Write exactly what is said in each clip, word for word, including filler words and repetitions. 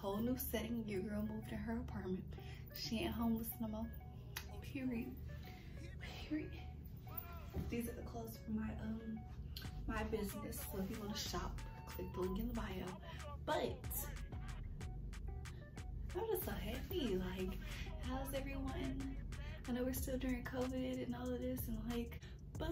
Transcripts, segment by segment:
whole new setting. Your girl moved to her apartment. She ain't homeless no more. Period. Period. These are the clothes for my um my business. So if you want to shop, click the link in the bio. But I'm just so happy. Like, how's everyone? I know we're still during COVID and all of this, and like, but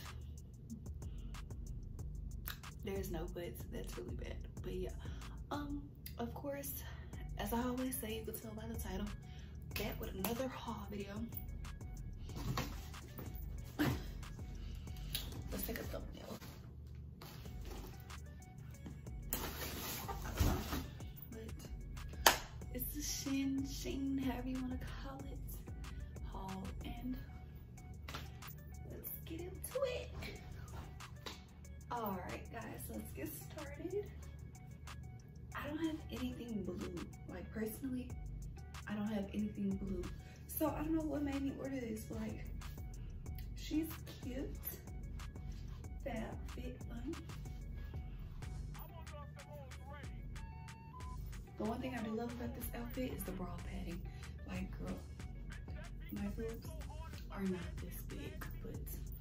there's no buts. That's really bad. But yeah, um, of course, as I always say, you can tell by the title, back with another haul video. Let's take a thumbnail. I don't know, but it's the SHEIN, SHEIN, however you want to call it, haul, and let's get into it. All right, guys, let's get started. I don't have anything blue. Like, personally, I don't have anything blue. So I don't know what made me order this. Like, she's cute. Fab, fit, fun. The one thing I do love about this outfit is the bra padding. Like, girl, my boobs are not this big, but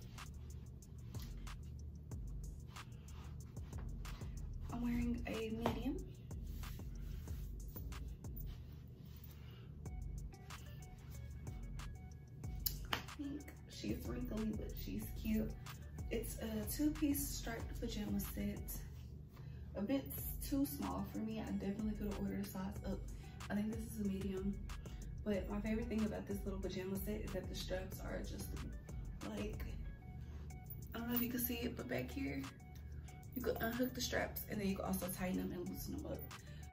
I'm wearing a medium. I think she's wrinkly, but she's cute. It's a two-piece striped pajama set. A bit too small for me. I definitely could have ordered a size up. I think this is a medium. But my favorite thing about this little pajama set is that the straps are adjustable. Like, I don't know if you can see it, but back here, you can unhook the straps and then you can also tighten them and loosen them up.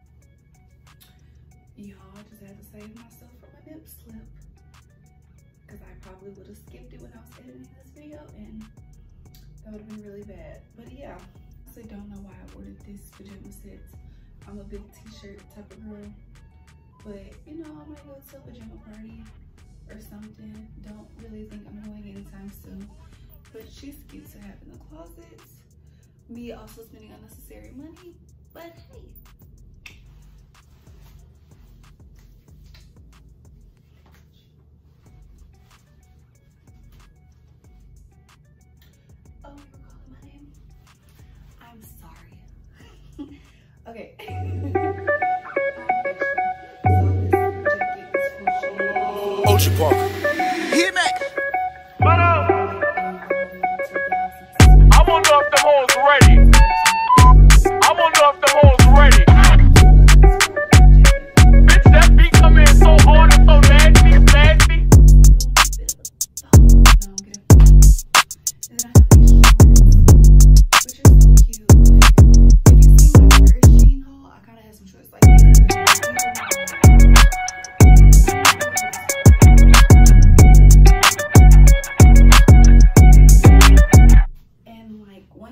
Y'all, I just had to save myself from a nip slip, because I probably would have skipped it when I was editing this video, and that would have been really bad. But yeah, I honestly don't know why I ordered this pajama set. I'm a big t-shirt type of girl, but you know, I might go to a pajama party or something. Don't really think I'm going anytime soon, but she's cute to have in the closets. Me also spending unnecessary money, but hey. Oh, you were calling my name? I'm sorry. Okay. Ocean Park. Hit me. But um, I wonder if the hoes ready. I wonder if the hoes ready. Bitch, that beat come in so hard and so nasty, nasty. Which is so cute. Like, if you see my first SHEIN haul, I kind of had some choice like and like one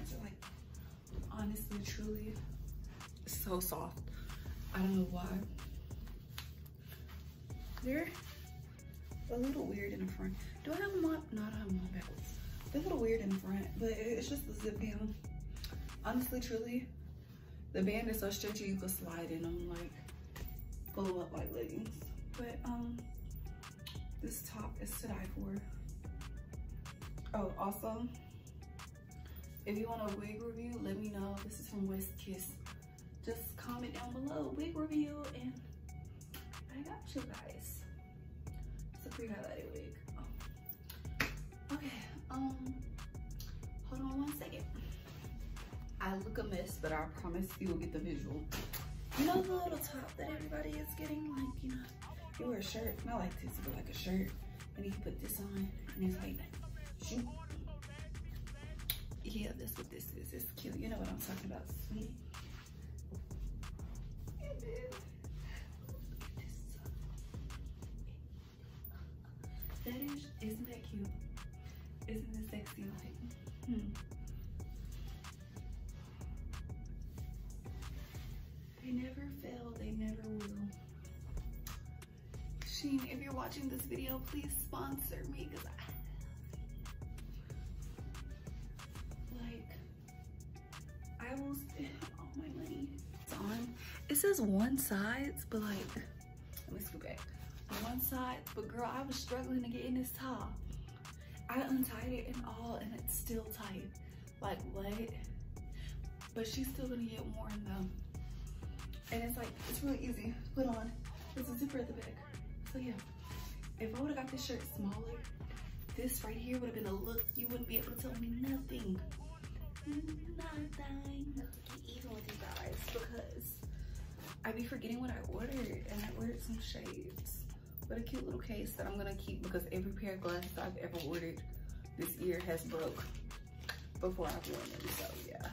pants are like, honestly, truly, so soft. I don't know why. They're a little weird in the front. Do I have them on? No, I don't have them on backwards. They're a little weird in the front, but it's just the zip down. Honestly, truly, the band is so stretchy you can slide in them, like, pull them up like leggings. But um, this top is to die for. Oh, also, if you want a wig review, let me know. This is from West Kiss. Just comment down below, wig review, and I got you guys. It's a pre-highlighted wig. Oh. Okay, um, hold on one second. I look a mess, but I promise you will get the visual. You know the little top that everybody is getting? Like, you know, you wear a shirt, not like this, but like a shirt, and you put this on, and it's like, shoot. Yeah, that's what this is. It's cute. You know what I'm talking about, sweetie. That is, isn't that cute? Isn't it sexy? Like, hmm. They never fail, they never will. Shein, if you're watching this video, please sponsor me, because I, like, I will spend all my money. It's on. It says one size, but like, let me scoot back. One side, but girl, I was struggling to get in this top. I untied it and all, and it's still tight. Like, what? But she's still gonna get worn though. And it's like, it's really easy to put on. There's a zipper at the back. So yeah, if I would've got this shirt smaller, this right here would've been a look. You wouldn't be able to tell me nothing. Nothing. Even with you guys, because I be forgetting what I ordered, and I ordered some shades. But a cute little case that I'm gonna keep, because every pair of glasses I've ever ordered this year has broke before I've worn them, so yeah.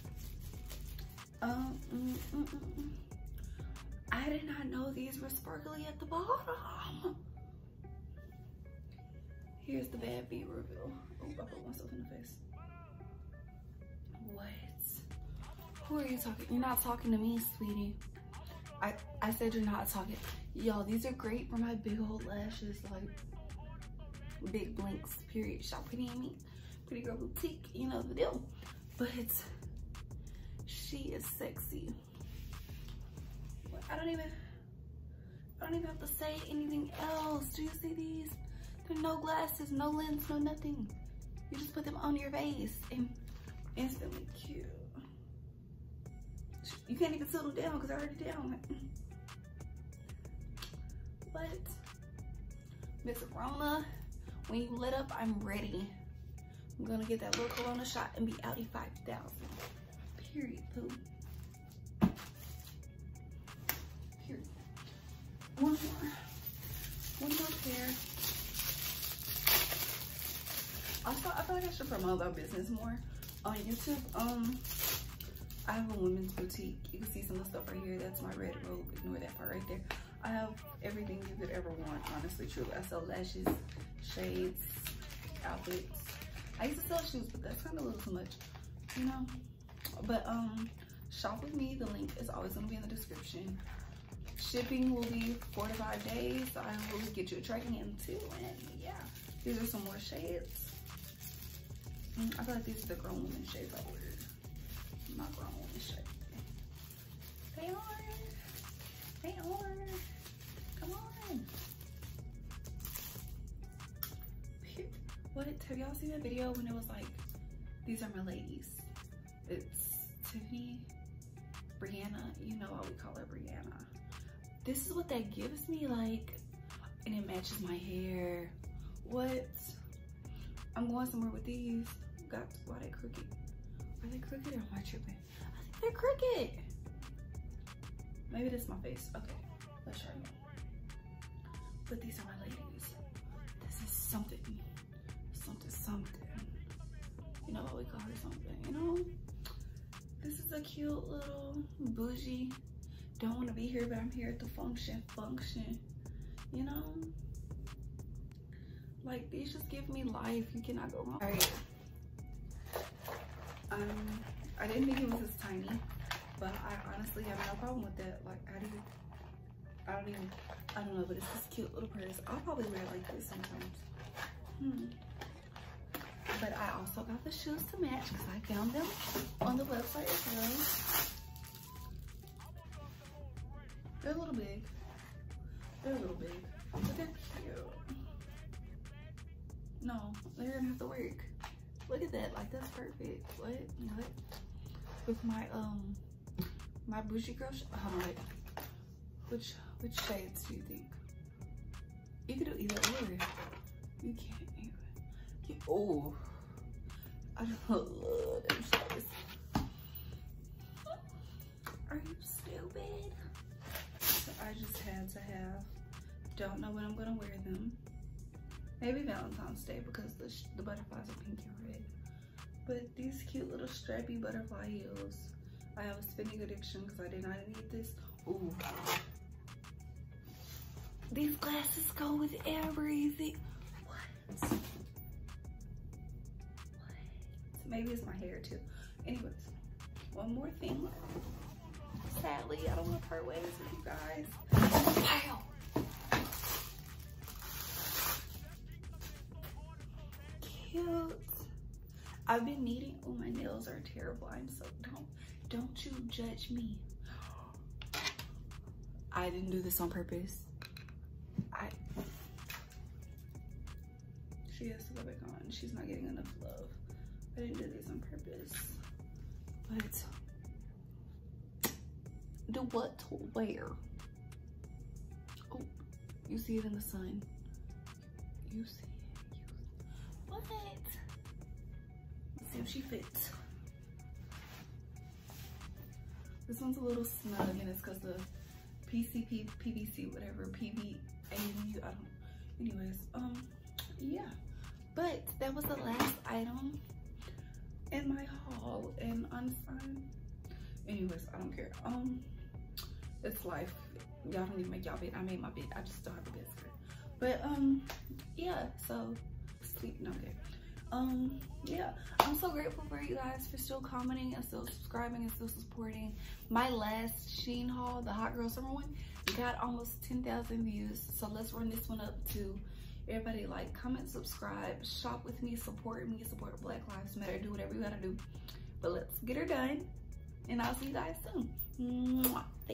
Um, mm, mm, mm, mm. I did not know these were sparkly at the bottom. Here's the bad B reveal. Oh, I put myself in the face. What? Who are you talking? You're not talking to me, sweetie. I, I said you're not talking. Y'all, these are great for my big old lashes, like big blinks, period. Shop Pretty Amy, Pretty Girl Boutique, you know the deal. But it's, she is sexy. I don't even, I don't even have to say anything else. Do you see these? There are no glasses, no lens, no nothing. You just put them on your face and instantly cute. You can't even sit them down because they're already down. What? Miss Rona, when you lit up, I'm ready. I'm gonna get that little Corona shot and be out at five thousand. Period, poo. Period. One more. One more pair. Also, I feel like I should promote my business more on YouTube. Um, I have a women's boutique. You can see some of the stuff right here. That's my red robe. Ignore that part right there. I have everything you could ever want, honestly, truly. I sell lashes, shades, outfits. I used to sell shoes, but that's kind of a little too much, you know? But um, shop with me. The link is always gonna be in the description. Shipping will be four to five days. So I will get you a tracking in too. And yeah, these are some more shades. I feel like these are the grown women shades I ordered. Not grown women shades. They are. They are. Come on. What? Have y'all seen that video when it was like, these are my ladies? It's Tiffany, Brianna. You know why we call her Brianna. This is what that gives me, like, and it matches my hair. What? I'm going somewhere with these. Got, why they crooked? Are they crooked or am I tripping? I think they're crooked. Maybe that's my face. Okay, let's try again. But these are my ladies. This is something, something, something. You know what we call her something, you know? This is a cute little bougie. Don't want to be here, but I'm here at the function, function. You know? Like, these just give me life. You cannot go wrong. All right. Um, I didn't think it was this tiny, but I honestly have no problem with that. Like, I didn't, I don't even, I don't know, but it's this cute little purse. I'll probably wear it like this sometimes. Hmm. But I also got the shoes to match because I found them on the website as well. They're a little big. They're a little big, but they're cute. No, they're gonna have to work. Look at that, like that's perfect. What? What? With my um, my bougie girl. Hold on, wait. Which which shades do you think? You could do either or. You can't even. You, oh, I love them shades. Are you stupid? So I just had to have. Don't know when I'm gonna wear them. Maybe Valentine's Day because the, sh the butterflies are pink and red. But these cute little strappy butterfly heels. I have a spending addiction because I did not need this. Ooh. These glasses go with everything. What? What? Maybe it's my hair too. Anyways, one more thing. Sadly, I don't want to part ways with you guys. Wow. Cute. I've been needing, oh, my nails are terrible. I'm so, don't, don't you judge me. I didn't do this on purpose. I, she has to go back on. She's not getting enough love. I didn't do this on purpose. But, do what to wear? Oh, you see it in the sun. You see it. What? Let's see if she fits. This one's a little snug and it's because of P C P, P V C, whatever, P V A U, I don't know. Anyways, um, yeah. But that was the last item in my haul, and I'm fine. Anyways, I don't care. Um, it's life. Y'all don't even make y'all bed. I made my bed. I just don't have a bed skirt. But um, yeah. So sleep. No, okay. Um, yeah. I'm so grateful for you guys for still commenting and still subscribing and still supporting. My last SHEIN haul, the Hot Girl Summer one, got almost ten thousand views. So let's run this one up to everybody. Like, comment, subscribe, shop with me, support me, support Black Lives Matter, do whatever you gotta do. But let's get her done, and I'll see you guys soon. Mwah.